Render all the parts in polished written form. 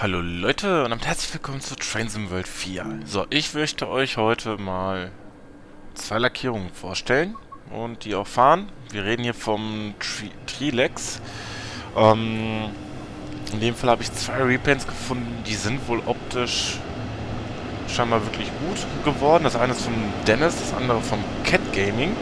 Hallo Leute und damit herzlich willkommen zu Train Sim World 4. So, ich möchte euch heute mal zwei Lackierungen vorstellen und die auch fahren. Wir reden hier vom Trilux. In dem Fall habe ich zwei Repaints gefunden, die sind wohl optisch scheinbar wirklich gut geworden. Das eine ist von Dennis, das andere vom Cat Gaming.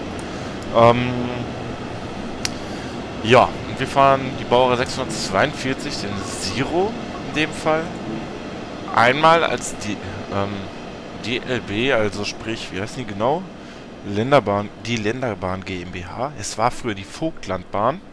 Ja, und wir fahren die Baureihe 642, den Zero in dem Fall. Einmal als die DLB, also sprich, wie heißt die genau? Die Länderbahn GmbH. Es war früher die Vogtlandbahn.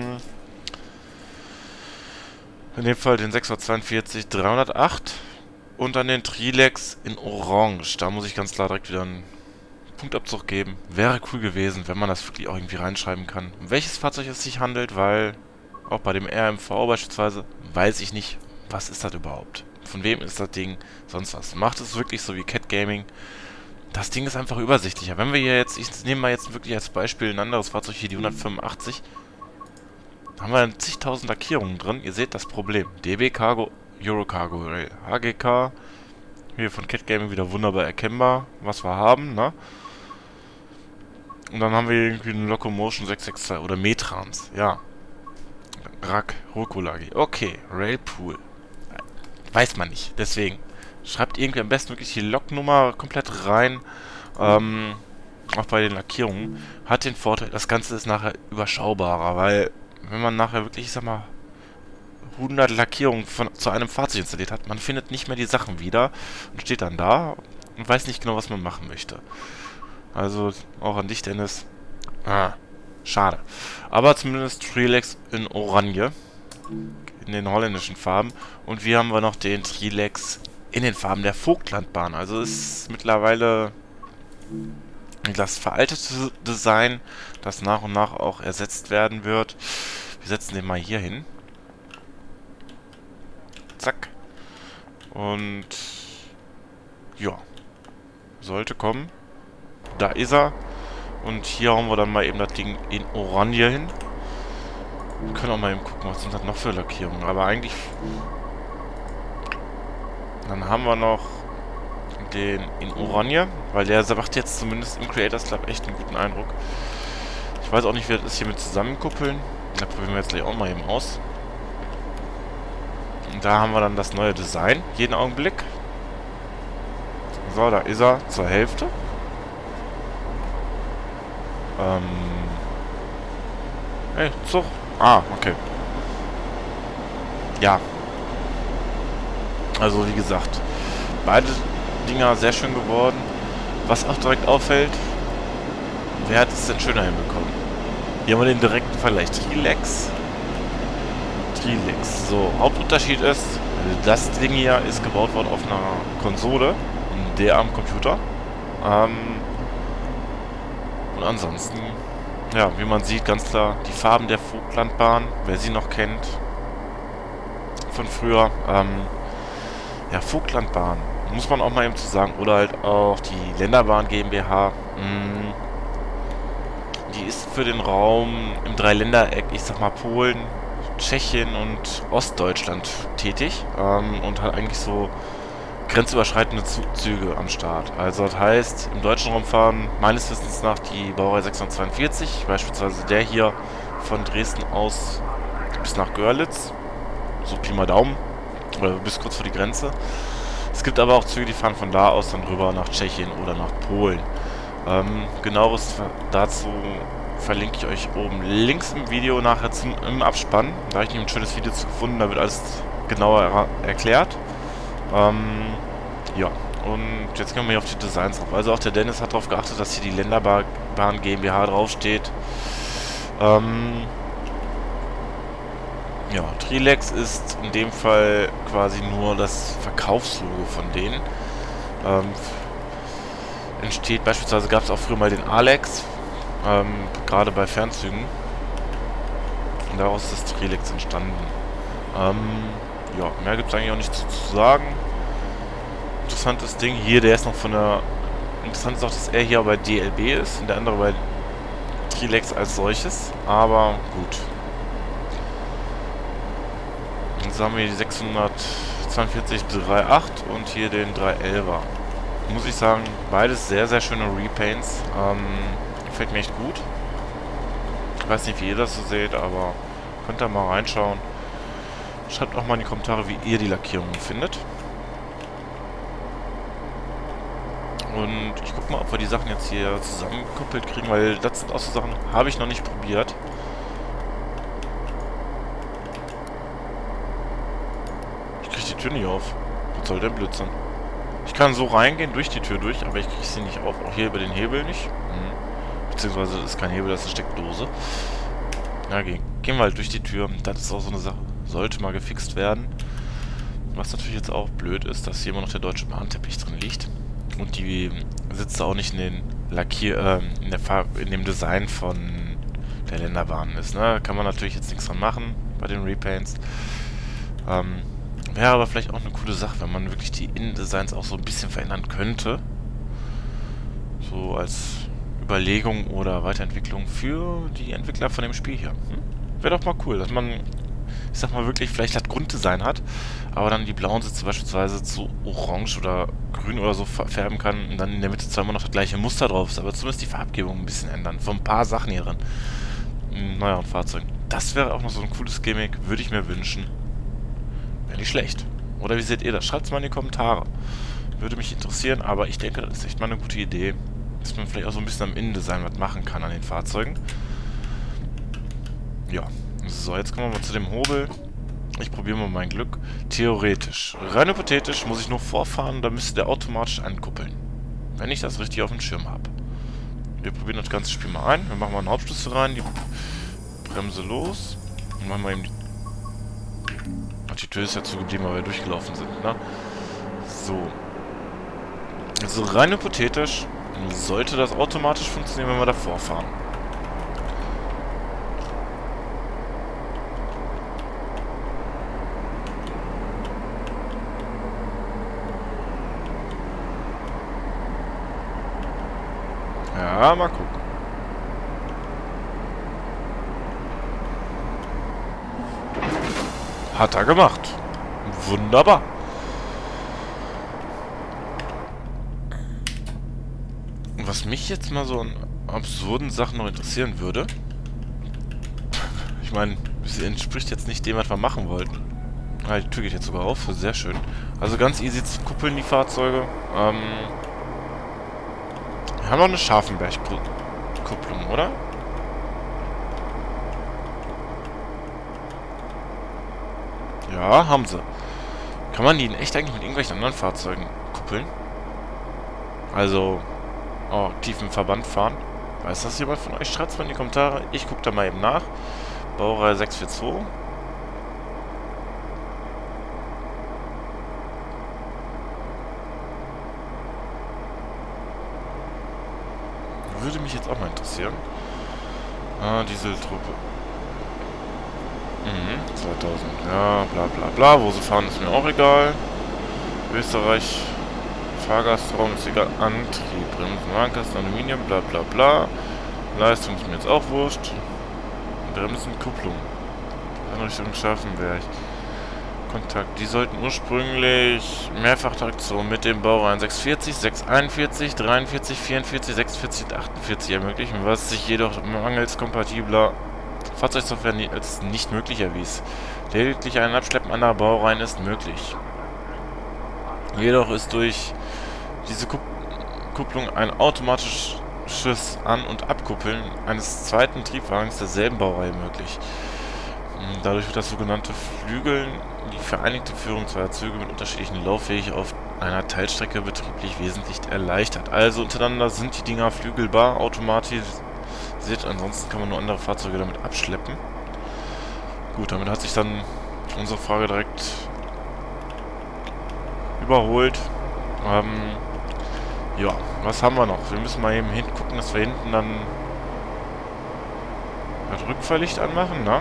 In dem Fall den 642 308 und dann den Trilux in Orange. Da muss ich ganz klar direkt wieder einen Punktabzug geben. Wäre cool gewesen, wenn man das wirklich auch irgendwie reinschreiben kann, um welches Fahrzeug es sich handelt, weil auch bei dem RMV beispielsweise weiß ich nicht, was ist das überhaupt? Von wem ist das Ding? Sonst was. Macht es wirklich so wie Cat Gaming. Das Ding ist einfach übersichtlicher. Wenn wir hier jetzt, ich nehme mal jetzt wirklich als Beispiel ein anderes Fahrzeug, hier die 185, haben wir dann zigtausend Lackierungen drin. Ihr seht das Problem. DB Cargo, Euro Cargo Rail, HGK, hier von Cat Gaming wieder wunderbar erkennbar, was wir haben, ne? Und dann haben wir irgendwie eine Locomotion 662 oder Metrans, ja. RAK, Rukulagi. Okay, Railpool. Weiß man nicht, deswegen. Schreibt irgendwie am besten wirklich die Loknummer komplett rein. Auch bei den Lackierungen. Hat den Vorteil, das Ganze ist nachher überschaubarer, weil wenn man nachher wirklich, ich sag mal, 100 Lackierungen zu einem Fahrzeug installiert hat, man findet nicht mehr die Sachen wieder und steht dann da und weiß nicht genau, was man machen möchte. Also auch an dich, Dennis. Schade. Aber zumindest Trilux in Orange. In den holländischen Farben. Und wir haben noch den Trilux in den Farben der Vogtlandbahn. Also ist mittlerweile das veraltete Design, das nach und nach auch ersetzt werden wird. Wir setzen den mal hier hin. Zack. Und ja. Sollte kommen. Da ist er. Und hier hauen wir dann mal eben das Ding in Orange hin. Wir können auch mal eben gucken, was sind das noch für Lackierungen. Aber eigentlich... Dann haben wir noch den in Orange, weil der macht jetzt zumindest im Creators Club echt einen guten Eindruck. Ich weiß auch nicht, wie das ist hier mit zusammenkuppeln. Da probieren wir jetzt gleich auch mal eben aus. Und da haben wir dann das neue Design, jeden Augenblick. So, da ist er zur Hälfte. Hey, Zug. Ah, okay. Ja. Also, wie gesagt, beide Dinger sehr schön geworden. Was auch direkt auffällt, wer hat es denn schöner hinbekommen? Hier haben wir den direkten Vergleich. Trilux. So, Hauptunterschied ist, das Ding hier ist gebaut worden auf einer Konsole, der am Computer. Und ansonsten, ja, wie man sieht, ganz klar, die Farben der Vogtlandbahn, wer sie noch kennt, von früher, ja, Vogtlandbahn, muss man auch mal eben zu sagen, oder halt auch die Länderbahn GmbH, die ist für den Raum im Dreiländereck, ich sag mal Polen, Tschechien und Ostdeutschland tätig, und hat eigentlich so grenzüberschreitende Züge am Start. Also das heißt, im deutschen Raum fahren meines Wissens nach die Baureihe 642, beispielsweise der hier von Dresden aus bis nach Görlitz, so Pi mal Daumen, oder bis kurz vor die Grenze. Es gibt aber auch Züge, die fahren von da aus dann rüber nach Tschechien oder nach Polen. Genaueres dazu verlinke ich euch oben links im Video nachher im Abspann. Da habe ich nämlich ein schönes Video zu gefunden, da wird alles genauer erklärt. Ja, und jetzt gehen wir hier auf die Designs drauf. Also auch der Dennis hat darauf geachtet, dass hier die Länderbahn GmbH draufsteht. Ja, Trilux ist in dem Fall quasi nur das Verkaufslogo von denen. Entsteht beispielsweise, gab es auch früher mal den Alex, gerade bei Fernzügen. Und daraus ist das Trilux entstanden. Ja, mehr gibt es eigentlich auch nicht zu sagen. Interessantes Ding. Hier, der ist noch von der... Interessant ist auch, dass er hier bei DLB ist und der andere bei Trilux als solches. Aber gut. So haben wir die 642 3.8 und hier den 3.11er. Muss ich sagen, beides sehr, sehr schöne Repaints. Gefällt mir echt gut. Ich weiß nicht, wie ihr das so seht, aber könnt da mal reinschauen. Schreibt auch mal in die Kommentare, wie ihr die Lackierungen findet. Und ich guck mal, ob wir die Sachen jetzt hier zusammengekoppelt kriegen, weil das sind auch so Sachen, habe ich noch nicht probiert. Ich kriege die Tür nicht auf. Was soll denn Blödsinn? Ich kann so reingehen, durch die Tür durch, aber ich kriege sie nicht auf. Auch hier über den Hebel nicht. Beziehungsweise das ist kein Hebel, das ist eine Steckdose. Ja, gehen wir halt durch die Tür. Das ist auch so eine Sache. Sollte mal gefixt werden. Was natürlich jetzt auch blöd ist, dass hier immer noch der deutsche Bahnteppich drin liegt. Und die sitzt auch nicht in den in dem Design von der Länderbahn ist. Ne? Kann man natürlich jetzt nichts dran machen bei den Repaints. Wäre aber vielleicht auch eine coole Sache, wenn man wirklich die Innendesigns auch so ein bisschen verändern könnte. So als Überlegung oder Weiterentwicklung für die Entwickler von dem Spiel hier. Wäre doch mal cool, dass man, ich sag mal wirklich, vielleicht das Grunddesign hat, aber dann die blauen Sitze beispielsweise zu orange oder grün oder so färben kann und dann in der Mitte zwar immer noch das gleiche Muster drauf ist, aber zumindest die Farbgebung ein bisschen ändern. Von ein paar Sachen hier drin. Neueren Fahrzeugen. Das wäre auch noch so ein cooles Gimmick, würde ich mir wünschen. Wäre nicht schlecht. Oder wie seht ihr das? Schreibt es mal in die Kommentare. Würde mich interessieren, aber ich denke, das ist echt mal eine gute Idee, dass man vielleicht auch so ein bisschen am Innendesign was machen kann an den Fahrzeugen. Ja. So, jetzt kommen wir mal zu dem Hobel. Ich probiere mal mein Glück. Theoretisch. Rein hypothetisch muss ich nur vorfahren, dann müsste der automatisch ankuppeln. Wenn ich das richtig auf dem Schirm habe. Wir probieren das ganze Spiel mal ein. Wir machen mal einen Hauptschlüssel rein, die Bremse los. Und machen mal eben die... Ach, die Tür ist ja zugeblieben, weil wir durchgelaufen sind, ne? So. Also rein hypothetisch sollte das automatisch funktionieren, wenn wir davor fahren. Ja, mal gucken. Hat er gemacht. Wunderbar. Was mich jetzt mal so an absurden Sachen noch interessieren würde. Ich meine, sie entspricht jetzt nicht dem, was wir machen wollten. Ah, die Tür geht jetzt sogar auf. Sehr schön. Also ganz easy zu kuppeln, die Fahrzeuge. Wir haben noch eine Scharfenberg-Kupplung, oder? Ja, haben sie. Kann man die in echt eigentlich mit irgendwelchen anderen Fahrzeugen kuppeln? Also, tief im Verband fahren. Weiß das jemand von euch? Schreibt es mal in die Kommentare. Ich gucke da mal eben nach. Baureihe 642. Würde mich jetzt auch mal interessieren. Dieseltruppe. 2000. Ja, bla bla bla. Wo sie fahren, ist mir auch egal. Österreich. Fahrgastraum ist egal. Antrieb. Bremsen, Warnkasten, Aluminium, bla bla bla. Leistung ist mir jetzt auch wurscht. Bremsen, Kupplung. Anrichtung Scharfenberg. Kontakt. Die sollten ursprünglich Mehrfachtraktion mit dem Baureihen 640, 641, 43, 44, 46 und 48 ermöglichen, was sich jedoch mangels kompatibler Fahrzeugsoftware als nicht möglich erwies. Lediglich ein Abschleppen anderer Baureihen ist möglich. Jedoch ist durch diese Kupplung ein automatisches An- und Abkuppeln eines zweiten Triebwagens derselben Baureihe möglich. Dadurch wird das sogenannte Flügeln, die vereinigte Führung zweier Züge mit unterschiedlichen Laufwegen auf einer Teilstrecke betrieblich wesentlich erleichtert. Also untereinander sind die Dinger flügelbar, automatisiert, ansonsten kann man nur andere Fahrzeuge damit abschleppen. Gut, damit hat sich dann unsere Frage direkt überholt. Ja, was haben wir noch? Wir müssen mal eben hingucken, dass wir hinten dann das Rückfahrlicht anmachen, ne?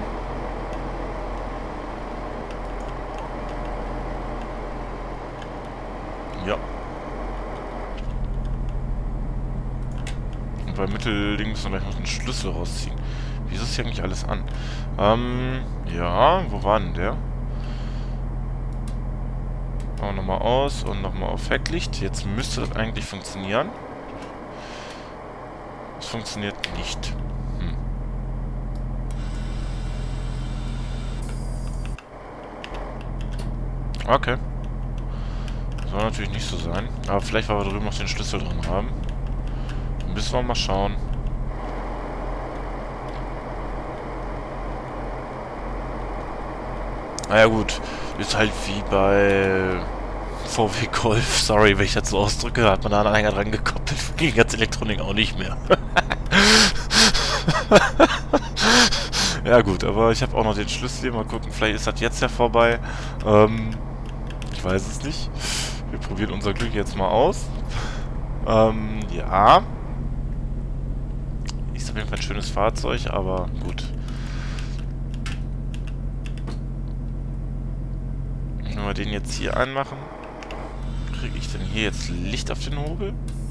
Ja. Und bei Mittelding müssen wir gleich noch den Schlüssel rausziehen. Wieso ist hier eigentlich alles an? Ja, wo war denn der? nochmal aus und nochmal auf Hecklicht. Jetzt müsste das eigentlich funktionieren. Es funktioniert nicht. Okay. Soll natürlich nicht so sein. Aber vielleicht, weil wir drüben noch den Schlüssel drin haben. Müssen wir mal schauen. Naja gut, ist halt wie bei VW Golf. Sorry, wenn ich das so ausdrücke, hat man da einen Anhänger dran gekoppelt. Ging die ganze Elektronik auch nicht mehr. Ja gut, aber ich habe auch noch den Schlüssel hier. Mal gucken, vielleicht ist das jetzt ja vorbei. Ich weiß es nicht. Wir probieren unser Glück jetzt mal aus. Ja. Ist auf jeden Fall ein schönes Fahrzeug, aber gut. Wenn wir den jetzt hier anmachen, kriege ich denn hier jetzt Licht auf den Hobel?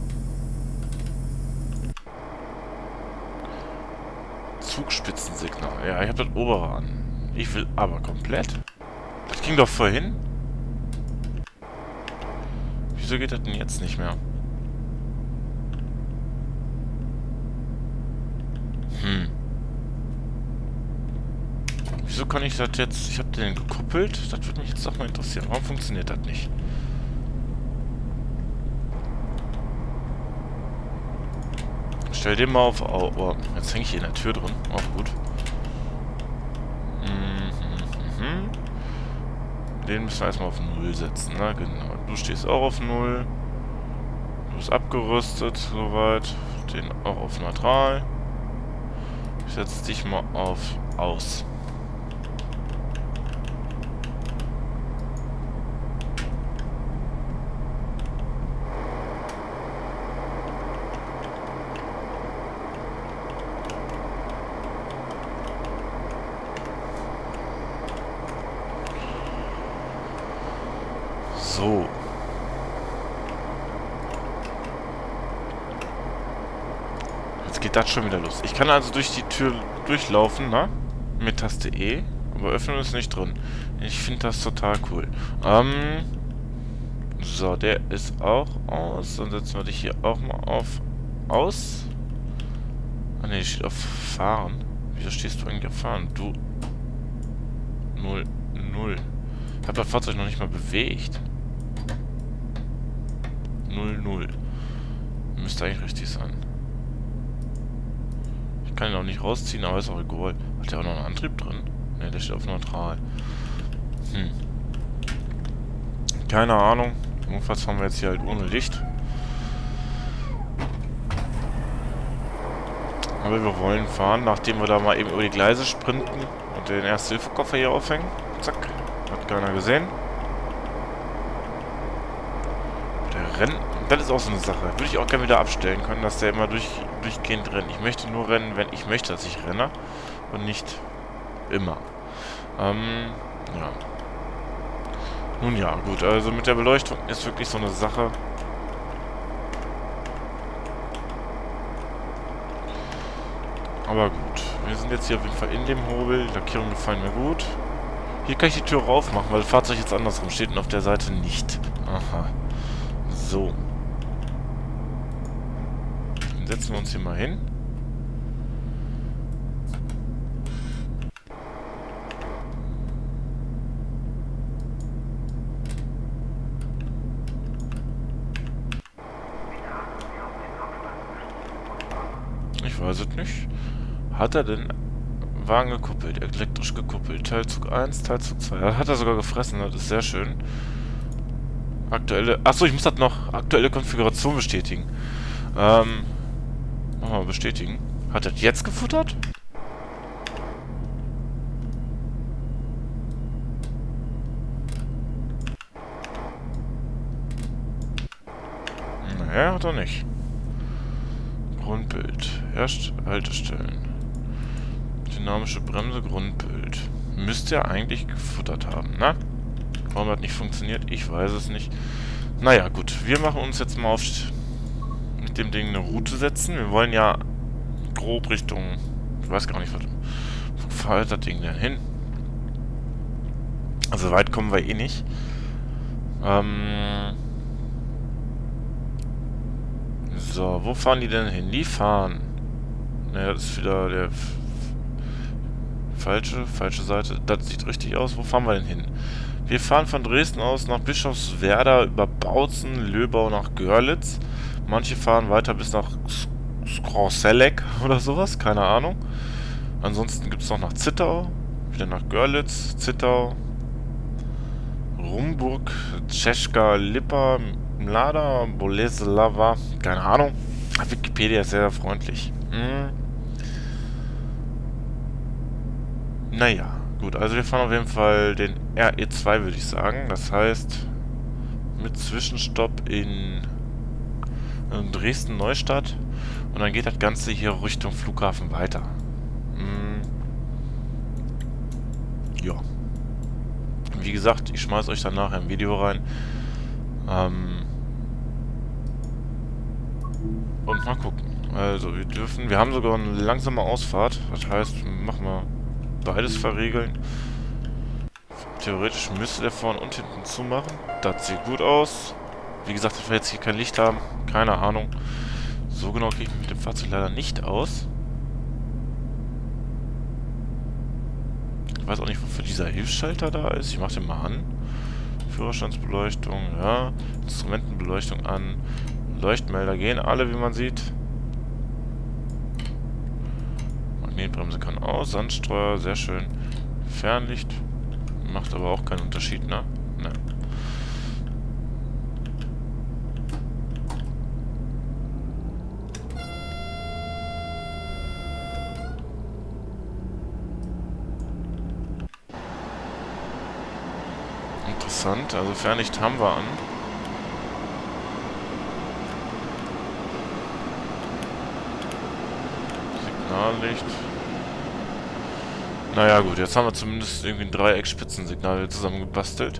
Zugspitzensignal. Ja, ich habe das obere an. Ich will aber komplett. Das ging doch vorhin. Wieso geht das denn jetzt nicht mehr? Wieso kann ich das jetzt... Ich habe den gekuppelt. Das würde mich jetzt auch mal interessieren. Warum funktioniert das nicht? Stell den mal auf... Oh, jetzt hänge ich hier in der Tür drin. Auch gut. Den müssen wir erstmal auf 0 setzen. Na genau. Du stehst auch auf 0. Du bist abgerüstet, soweit. Den auch auf neutral. Ich setze dich mal auf aus. So. Jetzt geht das schon wieder los. Ich kann also durch die Tür durchlaufen, ne? Mit Taste E. Aber öffnen ist nicht drin. Ich finde das total cool. So, der ist auch aus. Dann setzen wir dich hier auch mal auf aus. Ah ne, die steht auf Fahren. Wieso stehst du eigentlich auf Fahren? Du 0. Ich habe das Fahrzeug noch nicht mal bewegt. 0. Müsste eigentlich richtig sein. Ich kann ihn auch nicht rausziehen, aber ist auch egal. Hat der auch noch einen Antrieb drin? Ne, der steht auf neutral. Keine Ahnung. Jedenfalls fahren wir jetzt hier halt ohne Licht. Aber wir wollen fahren, nachdem wir da mal eben über die Gleise sprinten und den Erste-Hilfe-Koffer hier aufhängen. Zack. Hat keiner gesehen. Der rennt. Das ist auch so eine Sache. Würde ich auch gerne wieder abstellen können, dass der immer durchgehend rennt. Ich möchte nur rennen, wenn ich möchte, dass ich renne. Und nicht immer. Ja. Nun ja, gut. Also mit der Beleuchtung ist wirklich so eine Sache. Aber gut. Wir sind jetzt hier auf jeden Fall in dem Hobel. Die Lackierung gefallen mir gut. Hier kann ich die Tür raufmachen, weil das Fahrzeug jetzt andersrum steht und auf der Seite nicht. Aha. So. Dann setzen wir uns hier mal hin. Ich weiß es nicht. Hat er den Wagen gekuppelt, elektrisch gekuppelt? Teilzug 1, Teilzug 2. Hat er sogar gefressen, das ist sehr schön. Aktuelle... Achso, ich muss das noch... Aktuelle Konfiguration bestätigen. Machen wir mal bestätigen. Hat er das jetzt gefuttert? Naja, hat er nicht. Grundbild. Erst Haltestellen. Dynamische Bremse, Grundbild. Müsste er eigentlich gefuttert haben, ne? Warum hat nicht funktioniert? Ich weiß es nicht. Naja, gut. Wir machen uns jetzt mal auf mit dem Ding eine Route setzen. Wir wollen ja grob Richtung... Ich weiß gar nicht, wo fährt das Ding denn hin? Also weit kommen wir eh nicht. So, wo fahren die denn hin? Die fahren... Naja, das ist wieder der... Falsche Seite. Das sieht richtig aus. Wo fahren wir denn hin? Wir fahren von Dresden aus nach Bischofswerda über Bautzen, Löbau nach Görlitz. Manche fahren weiter bis nach Skrosselek oder sowas, keine Ahnung. Ansonsten gibt es noch nach Zittau, wieder nach Görlitz, Zittau, Rumburg, Czeska, Lipa, Mlada, Boleslava, keine Ahnung. Wikipedia ist sehr freundlich. Naja, gut, also wir fahren auf jeden Fall den RE2, würde ich sagen. Das heißt, mit Zwischenstopp in Dresden-Neustadt. Und dann geht das Ganze hier Richtung Flughafen weiter. Ja. Wie gesagt, ich schmeiß euch dann nachher ein Video rein. Und mal gucken. Also, wir haben sogar eine langsame Ausfahrt. Das heißt, machen wir beides verriegeln. Theoretisch müsste der vorne und hinten zumachen. Das sieht gut aus. Wie gesagt, dass wir jetzt hier kein Licht haben. Keine Ahnung. So genau kriege ich mich mit dem Fahrzeug leider nicht aus. Ich weiß auch nicht, wofür dieser Hilfsschalter da ist. Ich mache den mal an. Führerstandsbeleuchtung, ja. Instrumentenbeleuchtung an. Leuchtmelder gehen alle, wie man sieht. Magnetbremse kann aus. Sandstreuer, sehr schön. Fernlicht. Macht aber auch keinen Unterschied, ne? Ne. Interessant, also Fernlicht haben wir an. Signallicht. Naja gut, jetzt haben wir zumindest irgendwie ein Dreieck-Spitzensignal zusammengebastelt.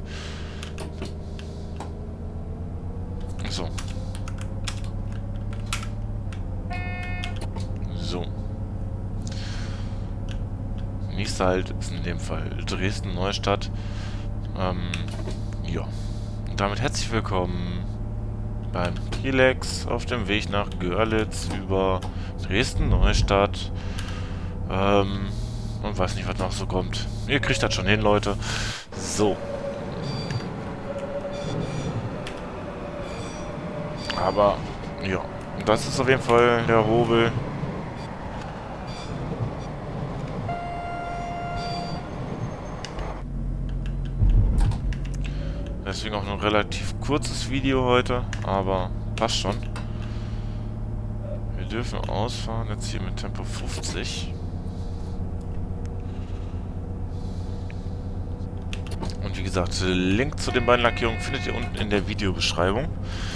So. So. Nächster Halt ist in dem Fall Dresden-Neustadt. Ja. Und damit herzlich willkommen beim Trilex auf dem Weg nach Görlitz über Dresden-Neustadt. Und weiß nicht, was noch so kommt. Ihr kriegt das schon hin, Leute. So. Aber, ja. Das ist auf jeden Fall der Hobel. Deswegen auch ein relativ kurzes Video heute, aber passt schon. Wir dürfen ausfahren, jetzt hier mit Tempo 50. Und wie gesagt, Link zu den beiden Lackierungen findet ihr unten in der Videobeschreibung.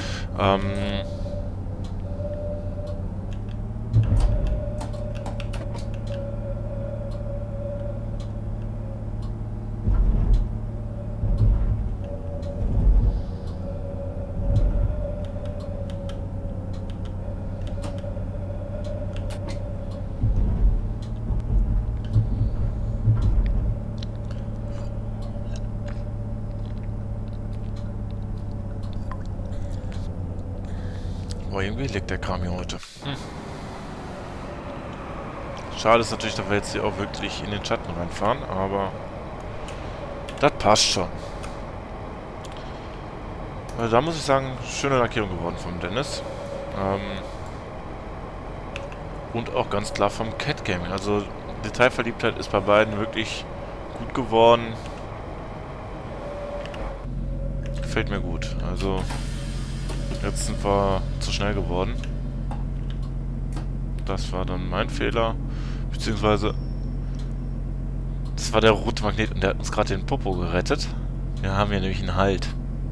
Boah, irgendwie liegt der Kram hier heute. Schade ist natürlich, dass wir jetzt hier auch wirklich in den Schatten reinfahren, aber das passt schon. Also da muss ich sagen, schöne Lackierung geworden vom Dennis. Und auch ganz klar vom Cat Gaming. Also Detailverliebtheit ist bei beiden wirklich gut geworden. Gefällt mir gut. Also jetzt sind wir zu schnell geworden. Das war dann mein Fehler. Beziehungsweise das war der rote Magnet und der hat uns gerade den Popo gerettet. Wir haben hier nämlich einen Halt.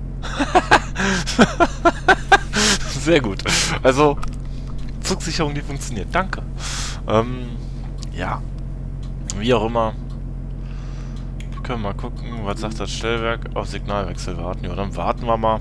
Sehr gut. Also Zugsicherung, die funktioniert. Danke. Ja. Wie auch immer. Wir können mal gucken, was sagt das Stellwerk. Auf Signalwechsel warten. Ja, dann warten wir mal.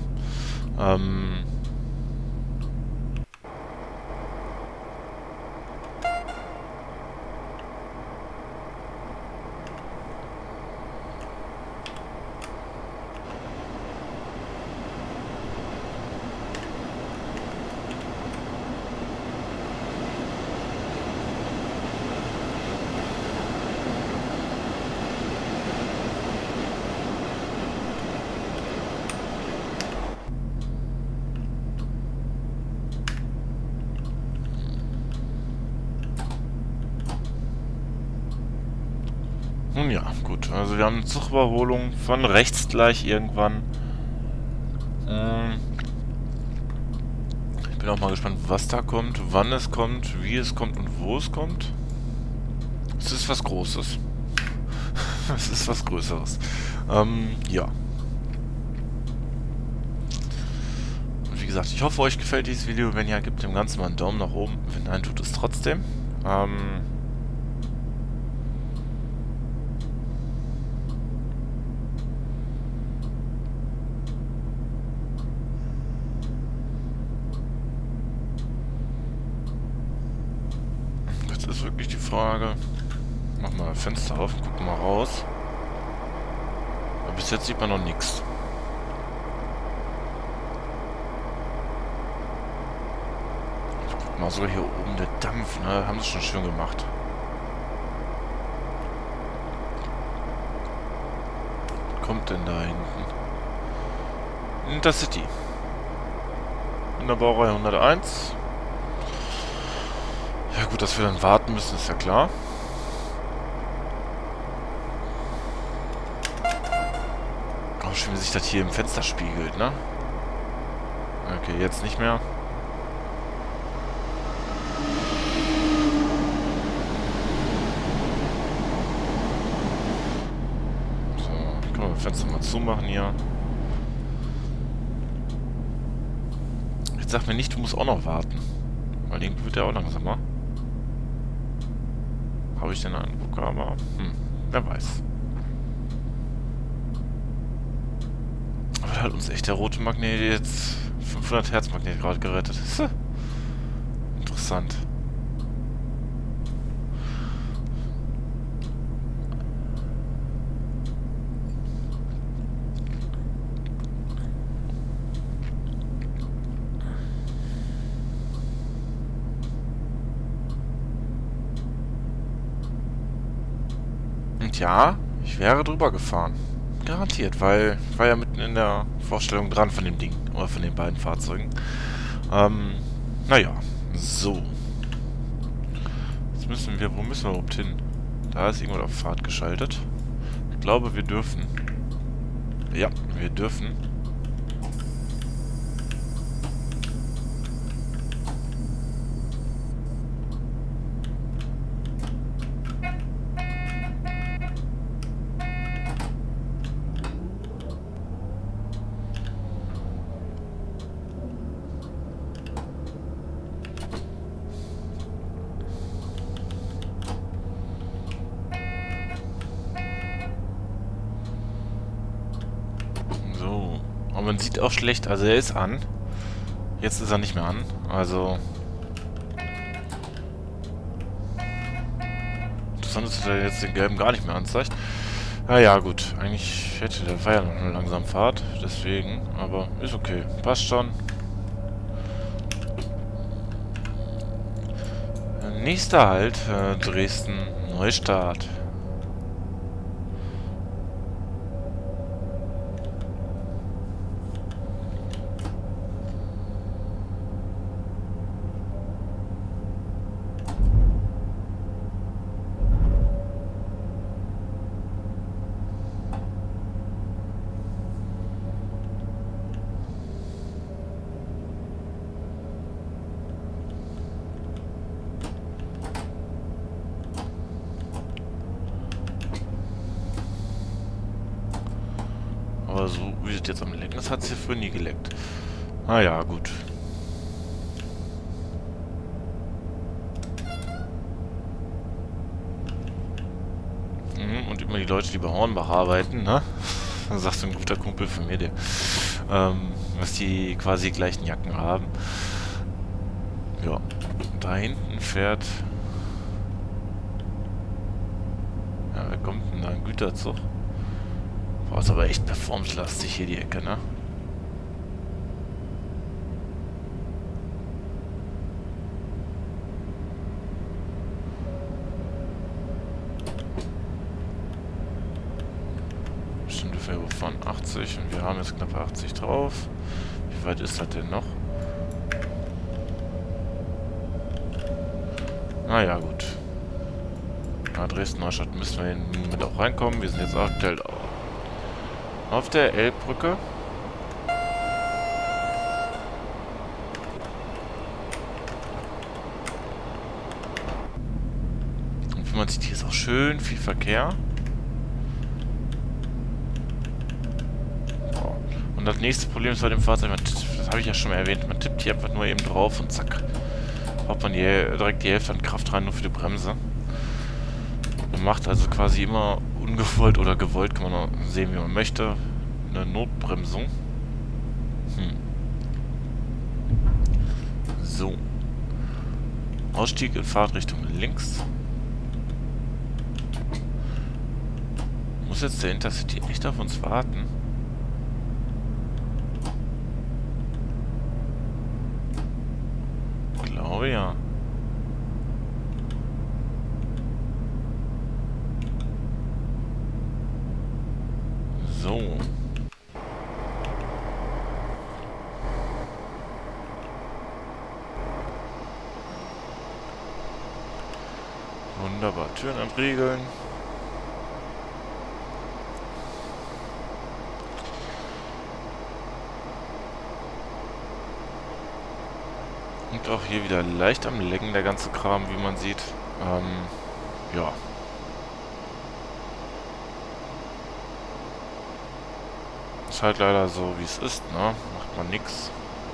gut. Also wir haben eine Zugüberholung von rechts gleich irgendwann. Ich bin auch mal gespannt, was da kommt, wann es kommt, wie es kommt und wo es kommt. Es ist was Großes. Es ist was Größeres. Ja. Und wie gesagt, ich hoffe, euch gefällt dieses Video. Wenn ja, gebt dem Ganzen mal einen Daumen nach oben. Wenn nein, tut es trotzdem. Jetzt ist wirklich die Frage. Mach mal das Fenster auf und guck mal raus. Aber bis jetzt sieht man noch nichts. Guck mal, sogar hier oben der Dampf, ne? Haben sie schon schön gemacht. Was kommt denn da hinten? Intercity. In der Baureihe 101. Ja gut, dass wir dann warten müssen, ist ja klar. Oh, schön, wie sich das hier im Fenster spiegelt, ne? Okay, jetzt nicht mehr. So, können wir das Fenster mal zumachen hier. Jetzt sag mir nicht, du musst auch noch warten. Weil irgendwie wird der auch langsamer. Habe ich den Eindruck, aber wer weiß. Aber da hat uns echt der rote Magnet jetzt 500 Hertz Magnet gerade gerettet. Interessant. Und ja, ich wäre drüber gefahren. Garantiert, weil ich war ja mitten in der Vorstellung dran von dem Ding. Oder von den beiden Fahrzeugen. Naja, so. Jetzt müssen wir, wo müssen wir überhaupt hin? Da ist irgendwo auf Fahrt geschaltet. Ich glaube, wir dürfen. Ja, wir dürfen. Und man sieht auch schlecht, also er ist an. Jetzt ist er nicht mehr an. Also. Interessant ist, dass er jetzt den gelben gar nicht mehr anzeigt. Naja, gut. Eigentlich hätte der war ja noch eine langsame Fahrt. Deswegen. Aber ist okay. Passt schon. Nächster Halt. Dresden. Neustadt. Aber so wie es jetzt am Lecken ist, hat es hier früher nie geleckt. Naja, gut. Und immer die Leute, die bei Hornbach arbeiten, ne? Das sagt so ein guter Kumpel von mir, der, was die quasi gleichen Jacken haben. Ja, da hinten fährt... Ja, wer kommt denn da? Ein Güterzug? Boah, ist aber echt performance-lastig hier die Ecke, ne? Bestimmt dürfen wir fahren 80 und wir haben jetzt knapp 80 drauf. Wie weit ist das denn noch? Naja, gut. Na, Dresden-Neustadt müssen wir mit auch reinkommen. Wir sind jetzt aktuell auf der Elbbrücke. Und wie man sieht, hier ist auch schön viel Verkehr. Und das nächste Problem ist bei dem Fahrzeug, das habe ich ja schon mal erwähnt, man tippt hier einfach nur eben drauf und zack, haut man direkt die Hälfte an Kraft rein, nur für die Bremse. Man macht also quasi immer ungewollt oder gewollt, kann man auch sehen, wie man möchte, eine Notbremsung. So. Ausstieg in Fahrtrichtung links. Muss jetzt der Intercity echt auf uns warten? Ich glaube ja. So. Wunderbar. Türen entriegeln. Und auch hier wieder leicht am Lecken, der ganze Kram, wie man sieht. Ja. Ist halt leider so, wie es ist, ne? Macht man nix.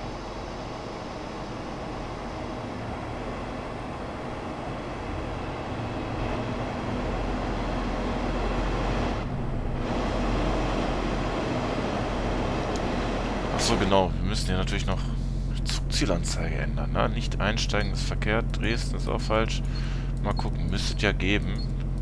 Achso, genau. Wir müssen hier natürlich noch Zugzielanzeige ändern, ne? Nicht einsteigen ist verkehrt. Dresden ist auch falsch. Mal gucken, müsstet ja geben.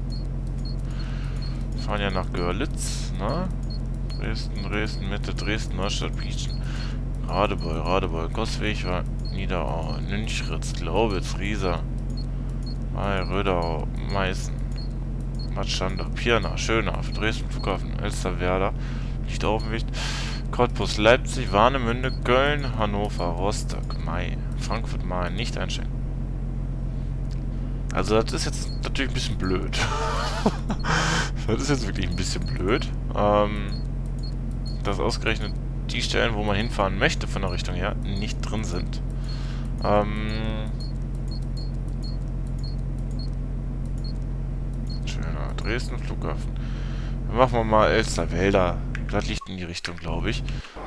Wir fahren ja nach Görlitz, ne? Dresden, Dresden, Mitte, Dresden, Neustadt, Pieschen, Radebeul, Goswig, Niederau, Nünchritz, Glaubitz, Riesa, Röderau, Meißen, Matschanda, Pirna, Schönhafen, Dresden, Flughafen, Elsterwerda, nicht auf dem Weg, Cottbus, Leipzig, Warnemünde, Köln, Hannover, Rostock, Mai, Frankfurt, Main, nicht einsteigen. Also das ist jetzt natürlich ein bisschen blöd. Das ist jetzt wirklich ein bisschen blöd. Dass ausgerechnet die Stellen, wo man hinfahren möchte von der Richtung her, nicht drin sind. Schöner Dresden Flughafen. Dann machen wir mal Elsterwälder. Das liegt in die Richtung, glaube ich.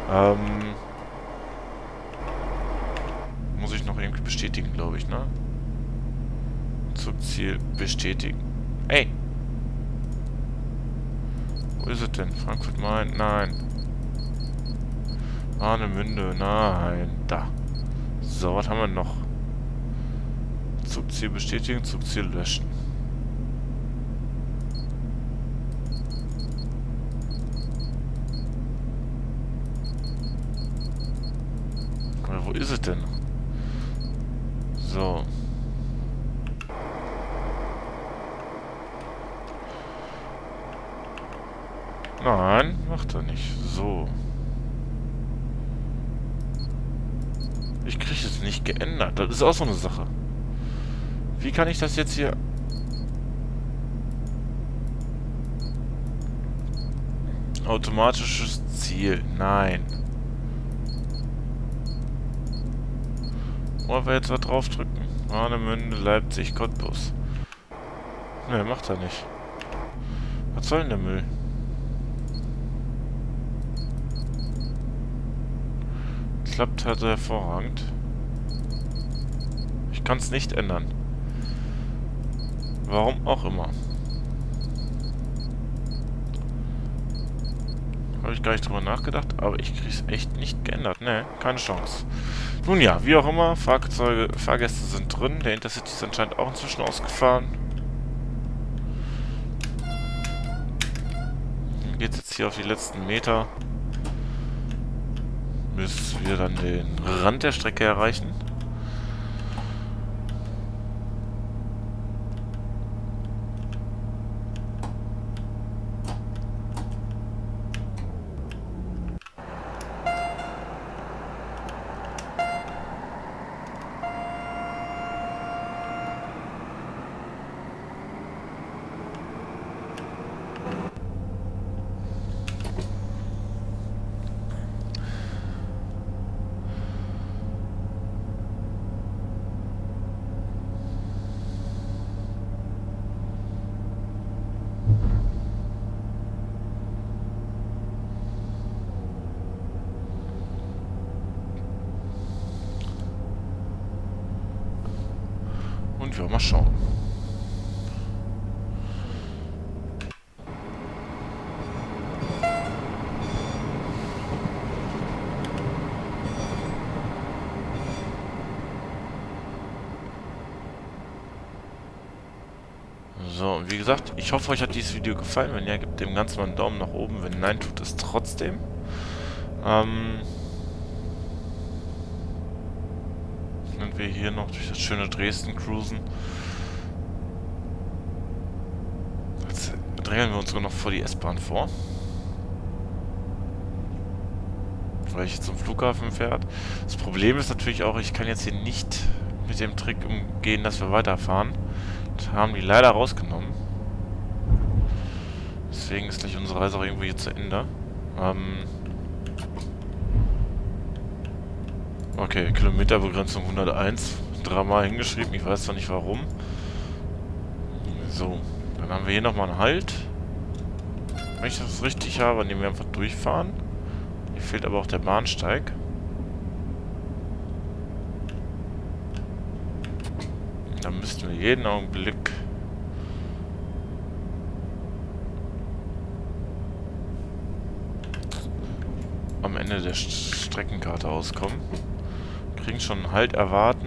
Muss ich noch irgendwie bestätigen, glaube ich, ne? Zugziel bestätigen. Ey! Wo ist es denn? Frankfurt Main? Nein. Warnemünde? Nein. Da. So, was haben wir noch? Zugziel bestätigen, Zugziel löschen. Aber wo ist es denn? So. Nein, macht er nicht. So. Ich kriege es nicht geändert. Das ist auch so eine Sache. Wie kann ich das jetzt hier... Automatisches Ziel. Nein. Wollen wir jetzt was draufdrücken? Warnemünde, Leipzig, Cottbus. Ne, macht er nicht. Was soll denn der Müll? Klappt halt hervorragend. Ich kann es nicht ändern. Warum auch immer. Habe ich gar nicht drüber nachgedacht, aber ich kriege es echt nicht geändert. Ne, keine Chance. Nun ja, wie auch immer, Fahrgäste sind drin. Der Intercity ist anscheinend auch inzwischen ausgefahren. Dann geht es jetzt hier auf die letzten Meter. Bis wir dann den Rand der Strecke erreichen. ja, mal schauen. So, und wie gesagt, ich hoffe, euch hat dieses Video gefallen. Wenn ja, gebt dem Ganzen mal einen Daumen nach oben. Wenn nein, tut es trotzdem. Wenn wir hier noch durch das schöne Dresden cruisen. Jetzt drängeln wir uns sogar noch vor die S-Bahn vor. Weil ich jetzt zum Flughafen fährt. Das Problem ist natürlich auch, ich kann jetzt hier nicht mit dem Trick umgehen, dass wir weiterfahren. Das haben die leider rausgenommen. Deswegen ist gleich unsere Reise auch irgendwo hier zu Ende. Okay, Kilometerbegrenzung 101. Dreimal hingeschrieben, ich weiß zwar nicht warum. So, dann haben wir hier nochmal einen Halt. Wenn ich das richtig habe, an dem wir einfach durchfahren. Hier fehlt aber auch der Bahnsteig. Dann müssten wir jeden Augenblick am Ende der Streckenkarte auskommen. Kriegen schon einen Halt erwarten.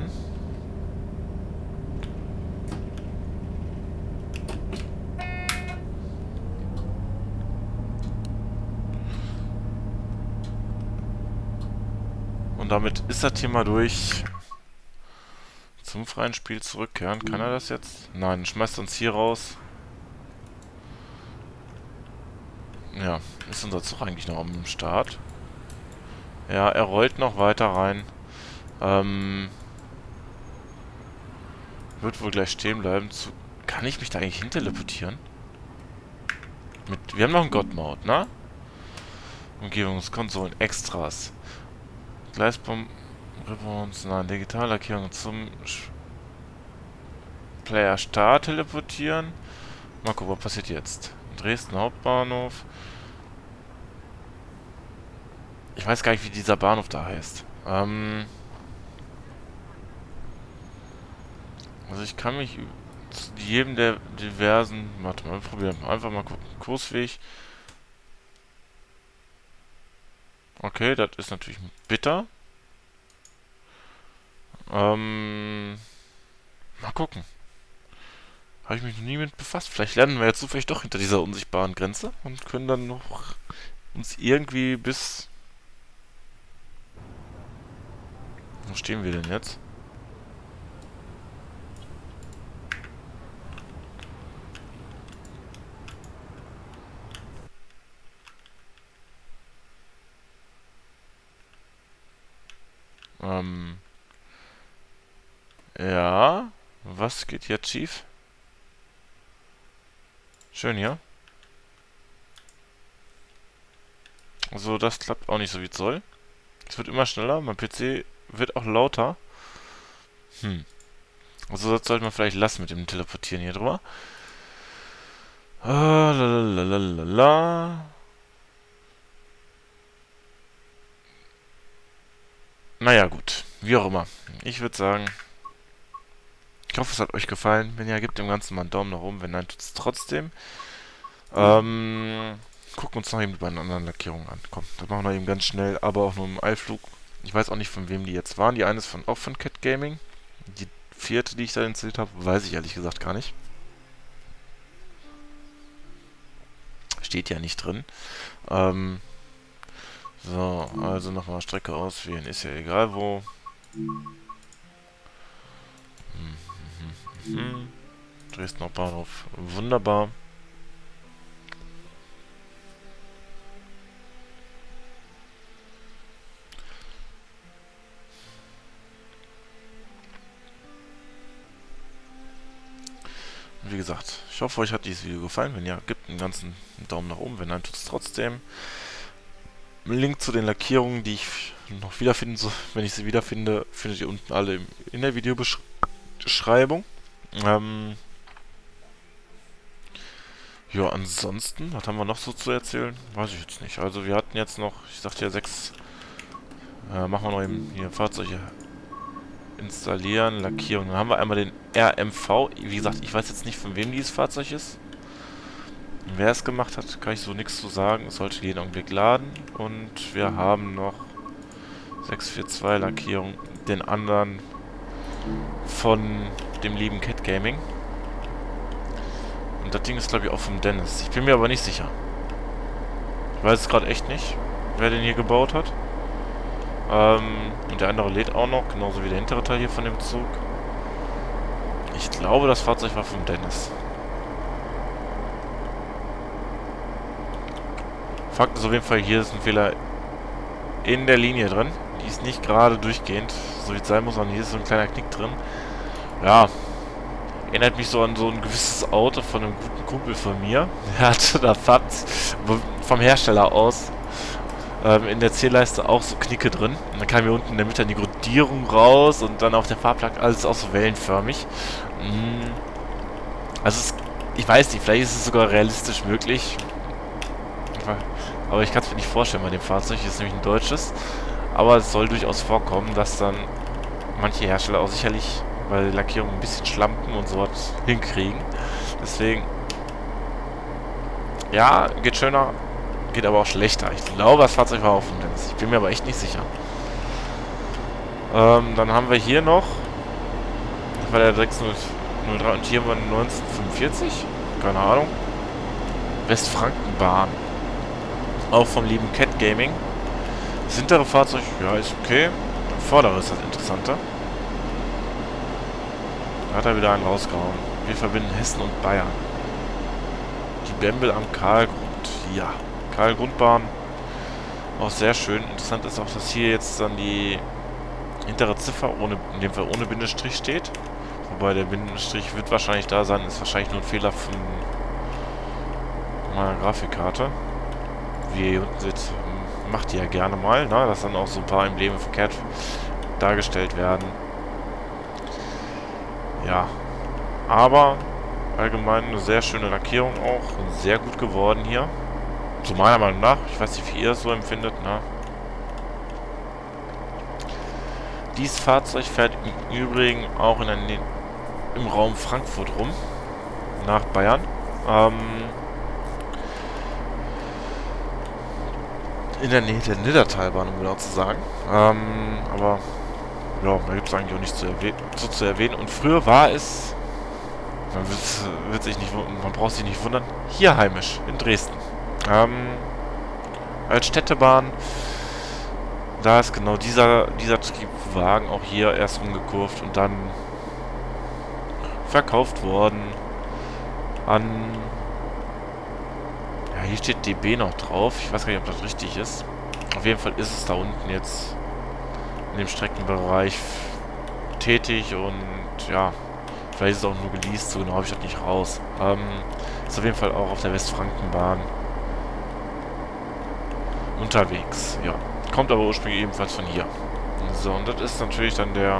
Und damit ist das Thema durch. Zum freien Spiel zurückkehren. Kann er das jetzt? Nein, schmeißt uns hier raus. Ja, ist unser Zug eigentlich noch am Start? Ja, er rollt noch weiter rein. Wird wohl gleich stehen bleiben. Kann ich mich da eigentlich hinteleportieren? Wir haben noch einen God-Mode, ne? Umgebungskonsolen, Extras. Gleisbomben, Ribbons, nein, Digitallackierung zum Player Start teleportieren. Mal gucken, was passiert jetzt. Dresden Hauptbahnhof. Ich weiß gar nicht, wie dieser Bahnhof da heißt. Also ich kann mich zu jedem der diversen... Warte mal, wir probieren einfach mal gucken. Kursweg. Okay, das ist natürlich bitter. Mal gucken. Habe ich mich noch nie mit befasst. Vielleicht lernen wir jetzt zufällig doch hinter dieser unsichtbaren Grenze und können dann noch uns irgendwie bis... Wo stehen wir denn jetzt? Ja. Was geht jetzt schief? Schön hier. Also das klappt auch nicht so wie es soll. Es wird immer schneller, mein PC wird auch lauter. Also das sollte man vielleicht lassen mit dem Teleportieren hier drüber. Lalalala. Naja, gut. Wie auch immer. Ich würde sagen, ich hoffe, es hat euch gefallen. Wenn ja, gebt dem Ganzen mal einen Daumen nach oben. Wenn nein, tut es trotzdem. Gucken uns noch eben die beiden anderen Lackierungen an. Komm, das machen wir eben ganz schnell, aber auch nur im Eilflug. Ich weiß auch nicht, von wem die jetzt waren. Die eine ist auch von Cat Gaming. Die vierte, die ich da installiert habe, weiß ich ehrlich gesagt gar nicht. Steht ja nicht drin. So, also nochmal Strecke auswählen. Ist ja egal wo. Dresdner Bahnhof. Wunderbar. Wie gesagt, ich hoffe, euch hat dieses Video gefallen. Wenn ja, gebt einen ganzen Daumen nach oben. Wenn nein, tut es trotzdem. Link zu den Lackierungen, die ich noch wiederfinden soll, wenn ich sie wiederfinde, findet ihr unten alle in der Videobeschreibung. Ja, ansonsten, was haben wir noch so zu erzählen? Weiß ich jetzt nicht. Also wir hatten jetzt noch, ich sagte ja 6, machen wir noch eben hier Fahrzeuge installieren, Lackierung. Dann haben wir einmal den RMV. Wie gesagt, ich weiß jetzt nicht, von wem dieses Fahrzeug ist. Wer es gemacht hat, kann ich so nichts zu sagen. Es sollte jeden Augenblick laden. Und wir haben noch 642 Lackierung, den anderen von dem lieben Cat Gaming. Und das Ding ist, glaube ich, auch vom Dennis. Ich bin mir aber nicht sicher. Ich weiß es gerade echt nicht, wer den hier gebaut hat. Und der andere lädt auch noch, genauso wie der hintere Teil hier von dem Zug. Ich glaube, das Fahrzeug war vom Dennis. Fakt ist auf jeden Fall, hier ist ein Fehler in der Linie drin. Die ist nicht gerade durchgehend, so wie es sein muss, sondern hier ist so ein kleiner Knick drin. Ja, erinnert mich so an so ein gewisses Auto von einem guten Kumpel von mir. Der hatte da vom Hersteller aus in der Zählleiste auch so Knicke drin. Und dann kam hier unten in der Mitte die Grundierung raus und dann auf der Fahrplak alles auch so wellenförmig. Also ich weiß nicht, vielleicht ist es sogar realistisch möglich. Aber ich kann es mir nicht vorstellen bei dem Fahrzeug. Hier ist nämlich ein deutsches. Aber es soll durchaus vorkommen, dass dann manche Hersteller auch sicherlich bei der Lackierung ein bisschen Schlampen und sowas hinkriegen. Deswegen, ja, geht schöner, geht aber auch schlechter. Ich glaube, das Fahrzeug war auch von Dennis. Ich bin mir aber echt nicht sicher. Dann haben wir hier noch, das war der 603 und hier haben wir 1945, keine Ahnung, Westfrankenbahn. Auch vom lieben Cat Gaming. Das hintere Fahrzeug, ja, ist okay. Der vordere ist das Interessante. Da hat er wieder einen rausgehauen. Wir verbinden Hessen und Bayern. Die Bembel am Karlgrund. Ja, Karlgrundbahn. Auch sehr schön. Interessant ist auch, dass hier jetzt dann die hintere Ziffer, in dem Fall ohne Bindestrich steht. Wobei der Bindestrich wird wahrscheinlich da sein. Ist wahrscheinlich nur ein Fehler von meiner Grafikkarte. Wie ihr hier unten seht, macht die ja gerne mal, ne? Dass dann auch so ein paar Embleme verkehrt dargestellt werden. Ja, aber allgemein eine sehr schöne Lackierung auch. Sehr gut geworden hier. So meiner Meinung nach. Ich weiß nicht, wie ihr es so empfindet, ne? Dieses Fahrzeug fährt im Übrigen auch im Raum Frankfurt rum. Nach Bayern. In der Nähe der Niddertalbahn, um genau zu sagen. Aber ja, da gibt es eigentlich auch nichts zu erwähnen. Und früher war es, man braucht sich nicht wundern, hier heimisch, in Dresden. Als Städtebahn, da ist genau dieser Triebwagen auch hier erst rumgekurvt und dann verkauft worden an... Ja, hier steht DB noch drauf. Ich weiß gar nicht, ob das richtig ist. Auf jeden Fall ist es da unten jetzt in dem Streckenbereich tätig und ja, vielleicht ist es auch nur geleast, so genau habe ich das nicht raus. Ist auf jeden Fall auch auf der Westfrankenbahn unterwegs, ja. Kommt aber ursprünglich ebenfalls von hier. So, und das ist natürlich dann der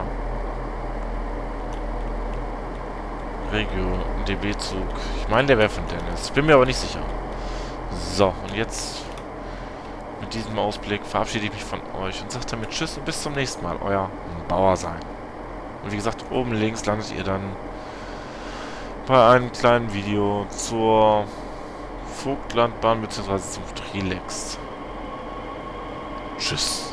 Regio DB-Zug. Ich meine, der wäre von Dennis. Ich bin mir aber nicht sicher. So, und jetzt mit diesem Ausblick verabschiede ich mich von euch und sage damit Tschüss und bis zum nächsten Mal. Euer Bauersein. Und wie gesagt, oben links landet ihr dann bei einem kleinen Video zur Vogtlandbahn bzw. zum Trilex. Tschüss.